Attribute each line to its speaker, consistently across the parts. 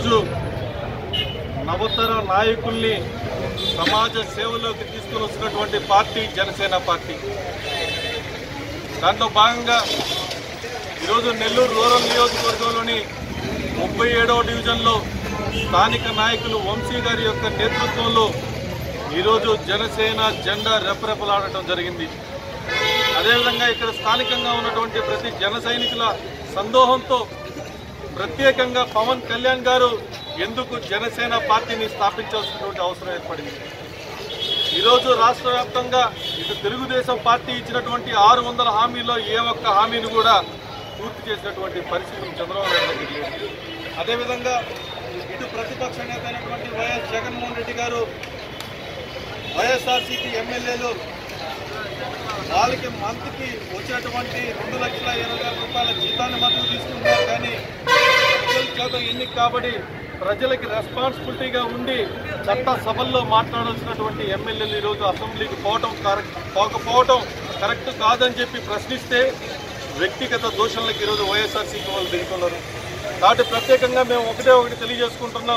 Speaker 1: ఈరోజు నవతర నాయకుల్ని సమాజ సేవలోకి తీసుకుని వస్తున్నటువంటి పార్టీ జనసేన పార్టీ. దాంట్లో భాగంగా ఈరోజు నెల్లూరు రూరల్ నియోజకవర్గంలోని 37వ డివిజన్లో స్థానిక నాయకులు వంశీ గారి యొక్క నేతృత్వంలో ఈరోజు జనసేన జెండా రెపరెపలాడటం జరిగింది. అదేవిధంగా ఇక్కడ స్థానికంగా ఉన్నటువంటి ప్రతి జన సైనికుల సందోహంతో ప్రత్యేకంగా పవన్ కళ్యాణ్ గారు ఎందుకు జనసేన పార్టీని స్థాపించాల్సినటువంటి అవసరం ఏర్పడింది. ఈరోజు రాష్ట్ర వ్యాప్తంగా ఇటు తెలుగుదేశం పార్టీ ఇచ్చినటువంటి 600 హామీల్లో ఏ ఒక్క హామీని కూడా పూర్తి చేసినటువంటి పరిస్థితులు చంద్రబాబు నాయుడు లేదు. అదేవిధంగా ఇటు ప్రతిపక్ష నేత అయినటువంటి వైఎస్ జగన్మోహన్ రెడ్డి గారు వైఎస్ఆర్సీపీ ఎమ్మెల్యేలు వాళ్ళకి మంత్కి వచ్చినటువంటి 2,20,000 రూపాయల జీతాన్ని మాత్రం తీసుకుంటున్నారు. కానీ ప్రజల చేత ఎన్నిక కాబట్టి ప్రజలకి రెస్పాన్సిబిలిటీగా ఉండి చట్ట సభల్లో మాట్లాడాల్సినటువంటి ఎమ్మెల్యేలు ఈరోజు అసెంబ్లీకి పోకపోవటం కరెక్ట్ కాదని చెప్పి ప్రశ్నిస్తే వ్యక్తిగత దోషణలకు ఈరోజు వైఎస్ఆర్సీపీ వాళ్ళు దిగుతున్నారు. కాబట్టి ప్రత్యేకంగా మేము ఒకటి తెలియజేసుకుంటున్నాం.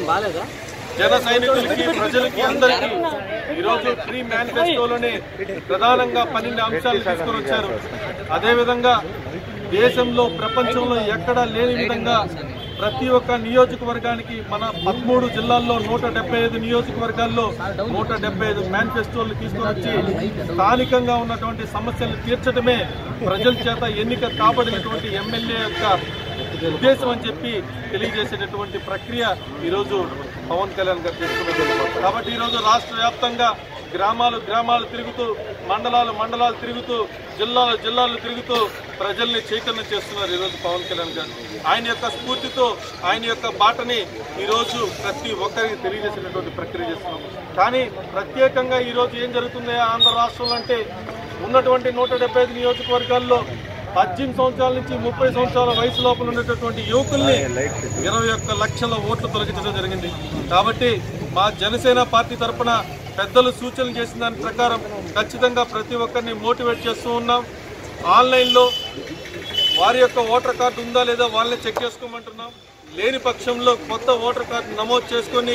Speaker 1: జన సైనికులకి ప్రజలకి అందరికీ ఈరోజు ప్రీ మేనిఫెస్టోలోనే ప్రధానంగా 12 అంశాలు తీసుకొని వచ్చారు. అదేవిధంగా దేశంలో ప్రపంచంలో ఎక్కడా లేని విధంగా ప్రతి ఒక్క నియోజకవర్గానికి మన 13 జిల్లాల్లో 175 నియోజకవర్గాల్లో 175 మేనిఫెస్టోలు తీసుకొని వచ్చి స్థానికంగా ఉన్నటువంటి సమస్యలను తీర్చడమే ప్రజల చేత ఎన్నిక కాబడినటువంటి ఎమ్మెల్యే యొక్క ఉద్దేశం అని చెప్పి తెలియజేసేటటువంటి ప్రక్రియ ఈరోజు పవన్ కళ్యాణ్ గారు చేస్తున్నారు. కాబట్టి ఈరోజు రాష్ట్ర వ్యాప్తంగా గ్రామాలు తిరుగుతూ మండలాలు తిరుగుతూ జిల్లాలు తిరుగుతూ ప్రజల్ని చైతన్యం చేస్తున్నారు ఈరోజు పవన్ కళ్యాణ్ గారు. ఆయన యొక్క స్ఫూర్తితో ఆయన యొక్క బాటని ఈరోజు ప్రతి ఒక్కరికి తెలియజేసినటువంటి ప్రక్రియ చేస్తున్నాం. కానీ ప్రత్యేకంగా ఈరోజు ఏం జరుగుతుంది ఆంధ్ర రాష్ట్రంలో అంటే ఉన్నటువంటి 175 నియోజకవర్గాల్లో 18 సంవత్సరాల నుంచి 30 సంవత్సరాల వయసు లోపల ఉన్నటువంటి యువకుల్ని 21 లక్షల ఓట్లు తొలగించడం జరిగింది. కాబట్టి మా జనసేన పార్టీ తరఫున పెద్దలు సూచనలు చేసిన దాని ప్రకారం ఖచ్చితంగా ప్రతి ఒక్కరిని మోటివేట్ చేస్తూ ఉన్నాం. ఆన్లైన్లో వారి యొక్క ఓటర్ కార్డు ఉందా లేదా వాళ్ళని చెక్ చేసుకోమంటున్నాం. లేని పక్షంలో కొత్త ఓటర్ కార్డు నమోదు చేసుకుని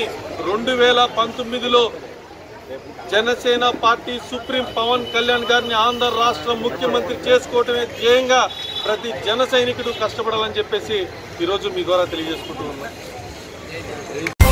Speaker 1: 2019లో జనసేన పార్టీ సుప్రీం పవన్ కళ్యాణ్ గారిని ఆంధ్ర రాష్ట్ర ముఖ్యమంత్రి చేసుకోవటమే ధ్యేయంగా ప్రతి జన సైనికుడు కష్టపడాలని చెప్పేసి ఈరోజు మీ ద్వారా తెలియజేసుకుంటూ ఉన్నాం.